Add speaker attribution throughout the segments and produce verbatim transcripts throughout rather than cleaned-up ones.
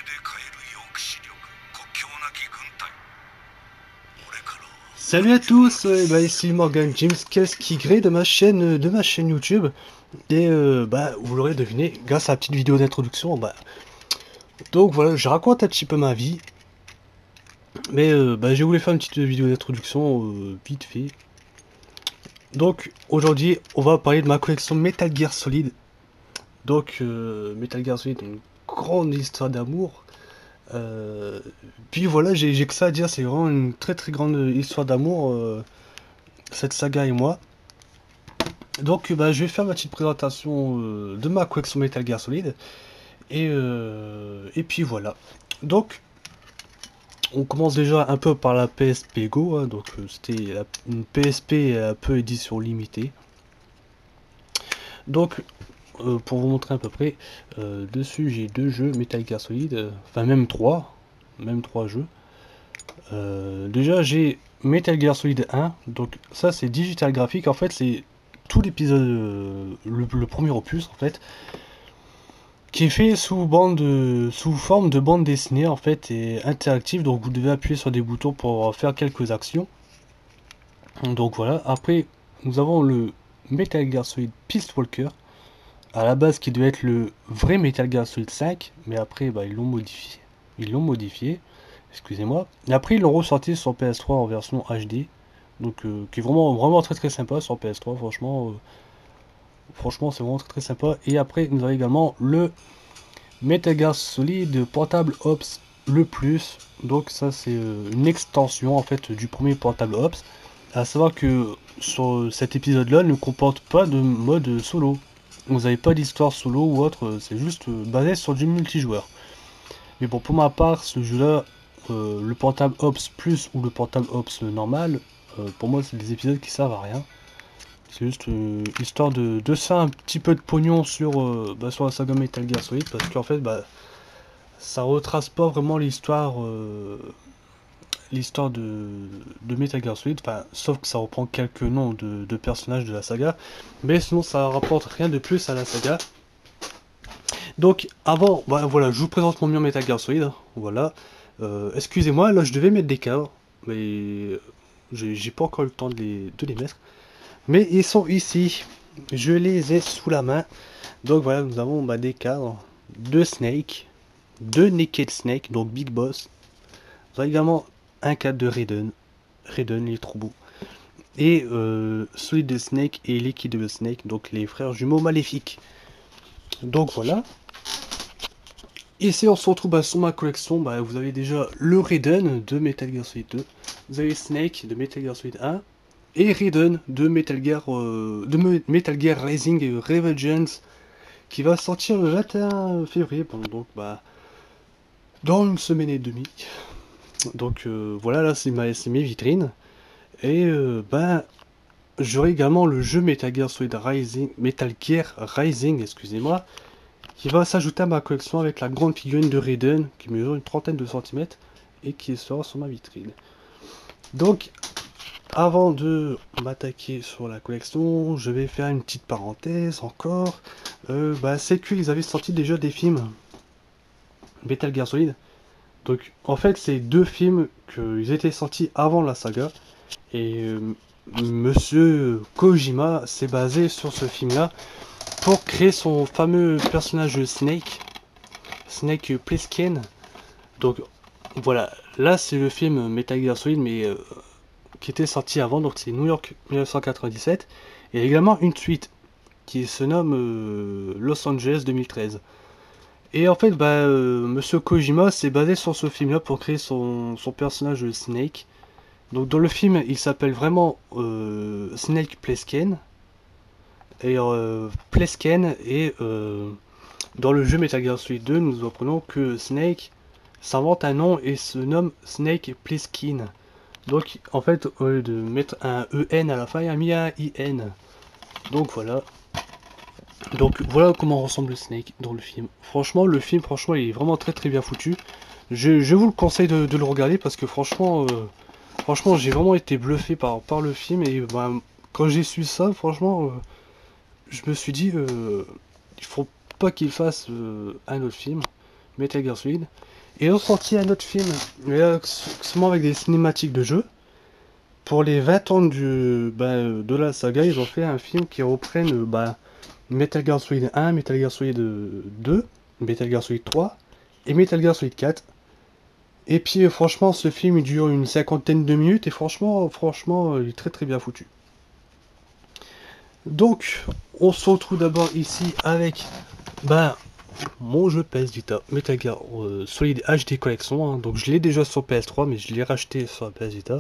Speaker 1: Salut à tous, euh, bah, ici Morgan James Casquigré de ma chaîne de ma chaîne YouTube. Et euh, bah vous l'aurez deviné grâce à la petite vidéo d'introduction. Bah donc voilà, je raconte un petit peu ma vie. Mais euh, bah j'ai voulu faire une petite vidéo d'introduction euh, vite fait. Donc aujourd'hui on va parler de ma collection Metal Gear Solid. Donc euh, Metal Gear Solid, une grande histoire d'amour. Euh, puis voilà, j'ai j'ai que ça à dire, c'est vraiment une très très grande histoire d'amour, euh, cette saga et moi. Donc bah, je vais faire ma petite présentation euh, de ma collection Metal Gear Solid. Et, euh, et puis voilà. Donc on commence déjà un peu par la P S P Go. Hein, donc euh, c'était la- une P S P un peu édition limitée. Donc euh, pour vous montrer à peu près, euh, dessus j'ai deux jeux Metal Gear Solid. euh, Enfin même trois. Même trois jeux. Euh, déjà j'ai Metal Gear Solid un. Donc ça c'est digital graphique. En fait c'est tout l'épisode, euh, le, le premier opus en fait, qui est fait sous bande de- sous forme de bande dessinée en fait et interactive. Donc vous devez appuyer sur des boutons pour faire quelques actions. Donc voilà. Après nous avons le Metal Gear Solid Peace Walker, à la base qui devait être le vrai Metal Gear Solid cinq, mais après bah, ils l'ont modifié. Ils l'ont modifié, excusez-moi. Et après ils l'ont ressorti sur P S trois en version H D. Donc euh, qui est vraiment vraiment très très sympa sur P S trois. Franchement, euh, franchement c'est vraiment très très sympa. Et après nous avons également le Metal Gear Solid Portable Ops le plus. Donc ça c'est euh, une extension en fait du premier Portable Ops. À savoir que sur cet épisode là ne comporte pas de mode solo. Vous n'avez pas d'histoire solo ou autre, c'est juste euh, basé sur du multijoueur. Mais bon, pour ma part, ce jeu là, euh, le Portable Ops plus ou le Portable Ops normal, euh, pour moi c'est des épisodes qui servent à rien. C'est juste euh, histoire de, de faire un petit peu de pognon sur, euh, bah, sur la saga Metal Gear Solid, parce qu'en fait bah, ça retrace pas vraiment l'histoire, euh, l'histoire de, de Metal Gear Solid, enfin, sauf que ça reprend quelques noms de, de personnages de la saga, mais sinon ça rapporte rien de plus à la saga. Donc avant, bah, voilà, je vous présente mon mur Metal Gear Solid, hein, voilà. Euh, excusez-moi, là je devais mettre des cadres, mais j'ai j'ai pas encore eu le temps de les, de les mettre. Mais ils sont ici, je les ai sous la main. Donc voilà, nous avons bah, des cadres, deux Snake, deux Naked Snake, donc Big Boss. Nous avons également un cadre de Raiden. Raiden, il est trop beau. Et euh, Solid Snake et Liquid Snake, donc les frères jumeaux maléfiques. Donc voilà. Ici on se retrouve bah, sur ma collection. Bah, vous avez déjà le Raiden de Metal Gear Solid deux. Vous avez Snake de Metal Gear Solid un. Et Raiden de Metal Gear, euh, de Metal Gear Rising Revengeance, qui va sortir le vingt et un février. Bon, donc bah dans une semaine et demie. Donc euh, voilà, là c'est mes vitrines. Et euh, ben j'aurai également le jeu Metal Gear Solid Rising, Metal Gear Rising, excusez-moi, qui va s'ajouter à ma collection avec la grande figurine de Raiden qui mesure une trentaine de centimètres et qui sera sur ma vitrine. Donc avant de m'attaquer sur la collection, je vais faire une petite parenthèse encore. Euh, bah, c'est qu'ils avaient sorti déjà des films Metal Gear Solid. Donc en fait c'est deux films qu'ils étaient sortis avant la saga. Et euh, Monsieur Kojima s'est basé sur ce film-là pour créer son fameux personnage Snake, Snake Plissken. Donc voilà, là c'est le film Metal Gear Solid, mais euh, qui était sorti avant, donc c'est New York mille neuf cent quatre-vingt-dix-sept. Et également une suite qui se nomme euh, Los Angeles deux mille treize. Et en fait, bah, euh, Monsieur Kojima s'est basé sur ce film-là pour créer son, son personnage Snake. Donc dans le film, il s'appelle vraiment euh, Snake Plissken. Et euh, Plissken et euh, dans le jeu Metal Gear Solid deux, nous apprenons que Snake s'invente un nom et se nomme Snake Plissken. Donc en fait, au lieu de mettre un E N à la fin, il a mis un I N. Donc voilà. Donc voilà comment ressemble Snake dans le film. Franchement, le film, franchement, il est vraiment très très bien foutu. Je, je vous le conseille de, de le regarder parce que franchement, euh, franchement, j'ai vraiment été bluffé par, par le film et bah, quand j'ai su ça, franchement, euh, je me suis dit, euh, il faut pas qu'il fasse euh, un autre film. Metal Gear Solid. Et ils ont sorti un autre film, mais là, seulement avec des cinématiques de jeu. Pour les vingt ans du, bah, de la saga, ils ont fait un film qui reprenne bah, Metal Gear Solid un, Metal Gear Solid deux, Metal Gear Solid trois et Metal Gear Solid quatre. Et puis franchement, ce film il dure une cinquantaine de minutes et franchement, franchement, il est très très bien foutu. Donc, on se retrouve d'abord ici avec bah, mon jeu P S Vita, Metal Gear euh, Solid H D Collection. Hein. Donc je l'ai déjà sur P S trois, mais je l'ai racheté sur la P S Vita.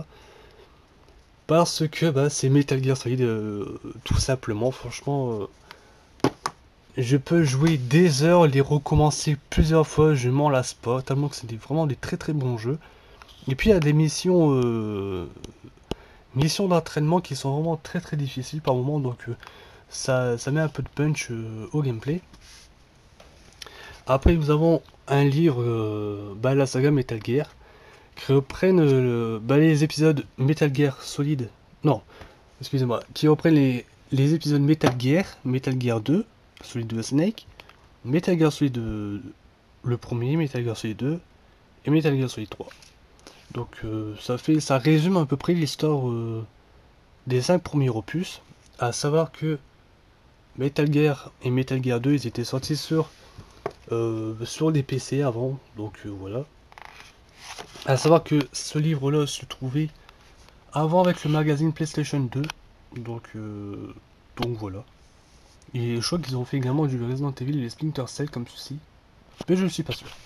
Speaker 1: Parce que bah, c'est Metal Gear Solid, euh, tout simplement, franchement, euh, je peux jouer des heures, les recommencer plusieurs fois, je m'en lasse pas, tellement que c'est des, vraiment des très très bons jeux. Et puis il y a des missions, euh, missions d'entraînement qui sont vraiment très très difficiles par moment, donc euh, ça, ça met un peu de punch euh, au gameplay. Après nous avons un livre, euh, bah, la saga Metal Gear, qui reprennent euh, bah, les épisodes Metal Gear Solid, non, excusez-moi, qui reprennent les, les épisodes Metal Gear, Metal Gear deux, Solid deux Snake, Metal Gear Solid deux, le premier, Metal Gear Solid deux, et Metal Gear Solid trois. Donc euh, ça fait, ça résume à peu près l'histoire euh, des cinq premiers opus, à savoir que Metal Gear et Metal Gear deux, ils étaient sortis sur, euh, sur des P C avant, donc euh, voilà. À savoir que ce livre-là se trouvait avant avec le magazine PlayStation deux, donc, euh, donc voilà. Et je crois qu'ils ont fait également du Resident Evil et les Splinter Cell comme ceci, mais je ne suis pas sûr.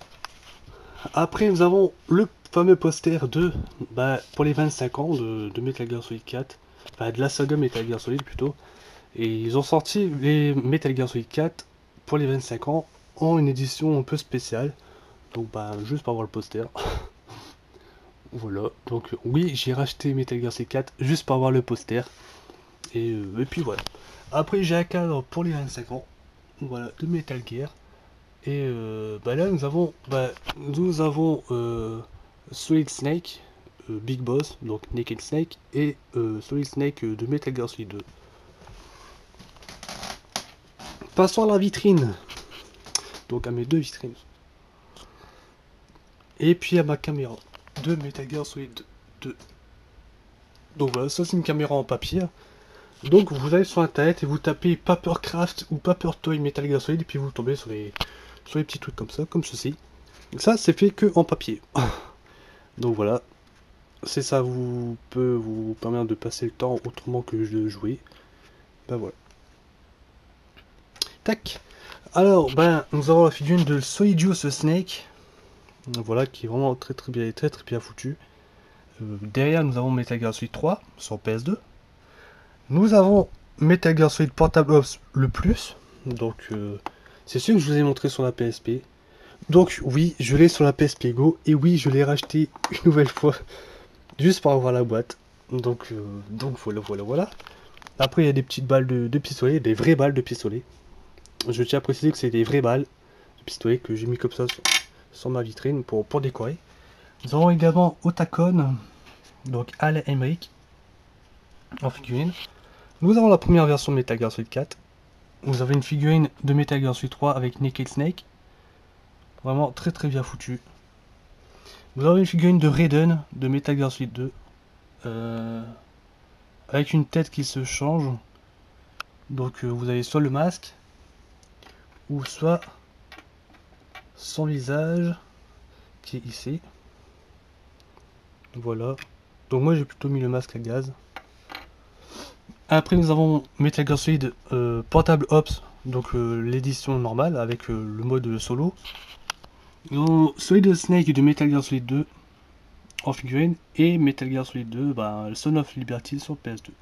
Speaker 1: Après nous avons le fameux poster de, bah, pour les vingt-cinq ans de, de Metal Gear Solid quatre, enfin de la saga Metal Gear Solid plutôt, et ils ont sorti les Metal Gear Solid quatre pour les vingt-cinq ans en une édition un peu spéciale, donc bah juste pour avoir le poster. Voilà, donc oui, j'ai racheté Metal Gear Solid quatre juste pour avoir le poster. Et, euh, et puis voilà. Après, j'ai un cadre pour les vingt-cinq ans. Voilà, de Metal Gear. Et euh, bah là, nous avons, bah, nous avons euh, Solid Snake, euh, Big Boss, donc Naked Snake, et euh, Solid Snake euh, de Metal Gear Solid deux. Passons à la vitrine. Donc à mes deux vitrines. Et puis à ma caméra de Metal Gear Solid deux. Donc voilà, ça c'est une caméra en papier. Donc vous allez sur internet et vous tapez Papercraft ou Papertoy Metal Gear Solid et puis vous tombez sur les, sur les petits trucs comme ça, comme ceci. Ça c'est fait que en papier. Donc voilà, c'est ça vous peut vous permettre de passer le temps autrement que de jouer. Ben voilà. Tac. Alors ben nous avons la figurine de Solidus Snake. Voilà, qui est vraiment très très bien, très très bien foutu. Euh, derrière nous avons Metal Gear Solid trois sur P S deux. Nous avons Metal Gear Solid Portable Ops le plus, donc euh, c'est sûr que je vous ai montré sur la P S P. Donc oui, je l'ai sur la P S P Go, et oui, je l'ai racheté une nouvelle fois, juste pour avoir la boîte. Donc, euh, donc voilà, voilà, voilà. Après, il y a des petites balles de, de pistolet, des vraies balles de pistolet. Je tiens à préciser que c'est des vraies balles de pistolet que j'ai mis comme ça sur, sur ma vitrine pour, pour décorer. Nous avons également Otacon, donc Al Emmerich, en figurine. Nous avons la première version de Metal Gear Solid quatre. Vous avez une figurine de Metal Gear Solid trois avec Naked Snake. Vraiment très très bien foutu. Vous avez une figurine de Raiden de Metal Gear Solid deux. Euh, avec une tête qui se change. Donc euh, vous avez soit le masque, ou soit son visage, qui est ici. Voilà. Donc moi j'ai plutôt mis le masque à gaz. Après nous avons Metal Gear Solid euh, Portable Ops, donc euh, l'édition normale avec euh, le mode solo. Nous Solid Snake de Metal Gear Solid deux en figurine, et Metal Gear Solid deux, bah, Son of Liberty sur P S deux.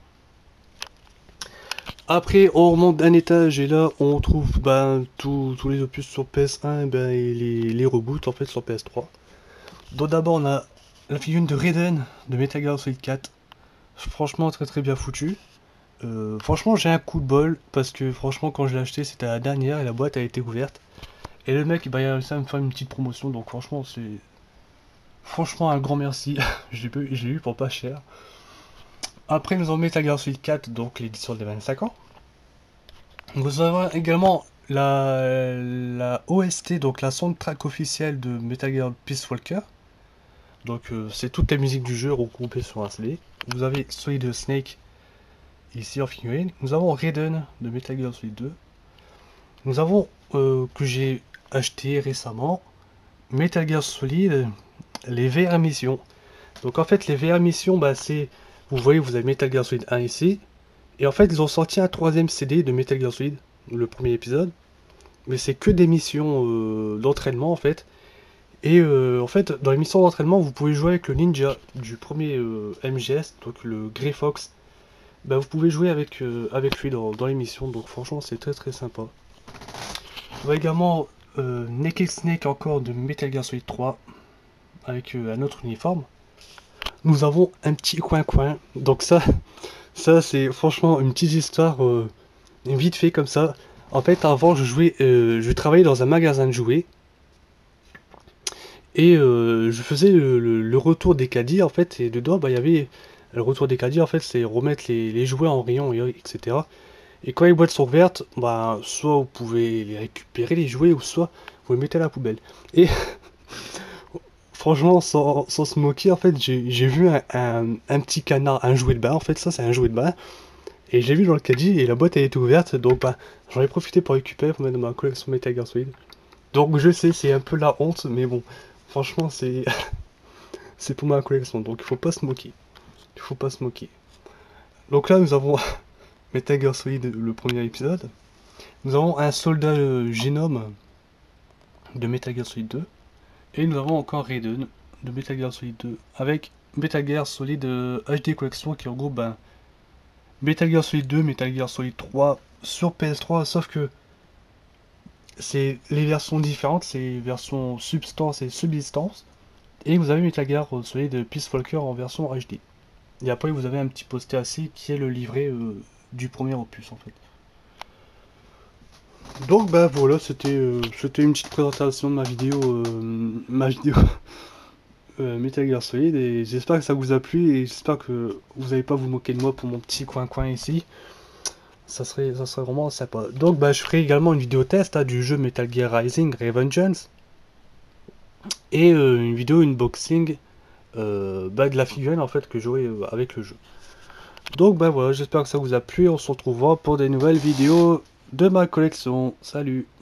Speaker 1: Après on remonte d'un étage et là on trouve bah, tous les opus sur P S un bah, et les, les reboots en fait sur P S trois. Donc d'abord on a la figurine de Raiden de Metal Gear Solid quatre, franchement très très bien foutu. Euh, franchement j'ai un coup de bol parce que franchement quand je l'ai acheté c'était la dernière et la boîte a été ouverte et le mec bah, il a réussi à me faire une petite promotion, donc franchement c'est franchement un grand merci. je l'ai eu pour pas cher. Après nous avons Metal Gear Solid quatre, donc l'édition des vingt-cinq ans. Nous avons également la, la O S T, donc la soundtrack officielle de Metal Gear Peace Walker. Donc euh, c'est toutes les musiques du jeu regroupées sur un C D. Vous avez Solid Snake ici en figurine. Nous avons Raiden de Metal Gear Solid deux. Nous avons, euh, que j'ai acheté récemment, Metal Gear Solid, les V R missions. Donc en fait les V R missions, bah, c'est, vous voyez, vous avez Metal Gear Solid un ici. Et en fait ils ont sorti un troisième C D de Metal Gear Solid, le premier épisode. Mais c'est que des missions euh, d'entraînement en fait. Et euh, en fait, dans les missions d'entraînement, vous pouvez jouer avec le ninja du premier euh, M G S, donc le Grey Fox. Bah, vous pouvez jouer avec, euh, avec lui dans, dans les missions, donc franchement c'est très très sympa. On va également euh, Naked Snake encore de Metal Gear Solid trois, avec euh, un autre uniforme. Nous avons un petit coin-coin, donc ça, ça c'est franchement une petite histoire euh, vite fait comme ça. En fait, avant je jouais, euh, je travaillais dans un magasin de jouets. Et euh, je faisais le, le- le retour des caddies en fait, et dedans bah il y avait le retour des caddies en fait, c'est remettre les, les jouets en rayon, et, etc. Et quand les boîtes sont ouvertes, bah soit vous pouvez les récupérer les jouets, ou soit vous les mettez à la poubelle. Et franchement, sans, sans se moquer, en fait, j'ai j'ai vu un, un- un petit canard, un jouet de bain, en fait, ça c'est un jouet de bain, et j'ai vu dans le caddie et la boîte elle était ouverte, donc bah j'en ai profité pour récupérer pour mettre dans ma collection Metal Gear Solid. Donc je sais, c'est un peu la honte, mais bon, franchement c'est c'est pour ma collection, donc il faut pas se moquer. Il faut pas se moquer. Donc là, nous avons Metal Gear Solid, le premier épisode. Nous avons un soldat euh, Genome de Metal Gear Solid deux. Et nous avons encore Raiden de Metal Gear Solid deux. Avec Metal Gear Solid euh, H D Collection qui regroupe ben, Metal Gear Solid deux, Metal Gear Solid trois sur P S trois. Sauf que c'est les versions différentes, c'est version Substance et Subsistance. Et vous avez Metal Gear Solid Peace Walker en version H D. Et après, vous avez un petit poster assis qui est le livret euh, du premier opus en fait. Donc bah voilà, c'était euh, c'était une petite présentation de ma vidéo, euh, ma vidéo euh, Metal Gear Solid, et j'espère que ça vous a plu, et j'espère que vous n'allez pas vous moquer de moi pour mon petit coin-coin ici. Ça serait, ça serait vraiment sympa. Donc bah je ferai également une vidéo test hein, du jeu Metal Gear Rising Revengeance, et euh, une vidéo unboxing euh, bah, de la figurine en fait que j'aurai euh, avec le jeu. Donc bah voilà, j'espère que ça vous a plu, on se retrouvera pour des nouvelles vidéos de ma collection. Salut!